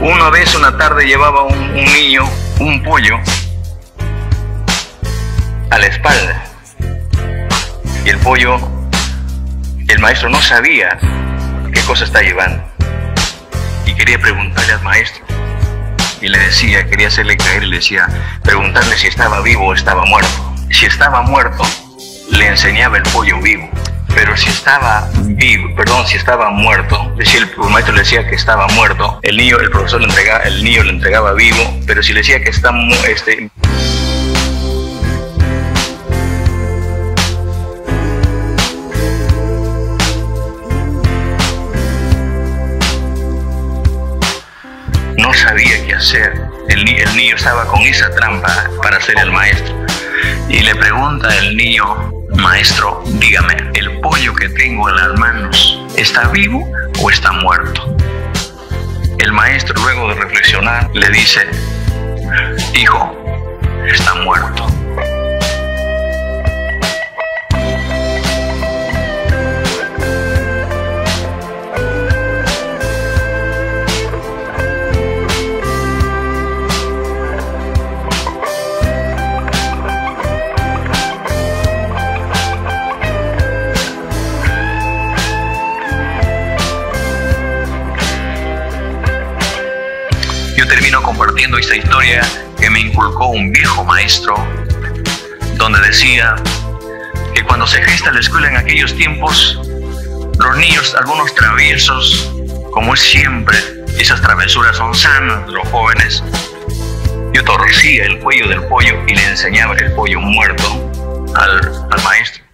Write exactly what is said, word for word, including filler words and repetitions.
Una vez, una tarde, llevaba un, un niño un pollo a la espalda. Y el pollo, el maestro no sabía qué cosa está llevando. Y quería preguntarle al maestro. Y le decía, quería hacerle caer y le decía, preguntarle si estaba vivo o estaba muerto. Si estaba muerto, le enseñaba el pollo vivo. Pero si estaba vivo, perdón, si estaba muerto, decía el, el maestro le decía que estaba muerto, el niño, el profesor le entregaba, el niño le entregaba vivo, pero si le decía que está este no sabía qué hacer. El, el niño estaba con esa trampa para ser el maestro. Y le pregunta el niño, maestro, dígame, ¿el pollo que tengo en las manos está vivo o está muerto? El maestro, luego de reflexionar, le dice, hijo, está muerto. Yo termino compartiendo esta historia que me inculcó un viejo maestro, donde decía que cuando se gesta la escuela en aquellos tiempos, los niños, algunos traviesos, como es siempre, esas travesuras son sanas de los jóvenes, yo torcía el cuello del pollo y le enseñaba el pollo muerto al, al maestro.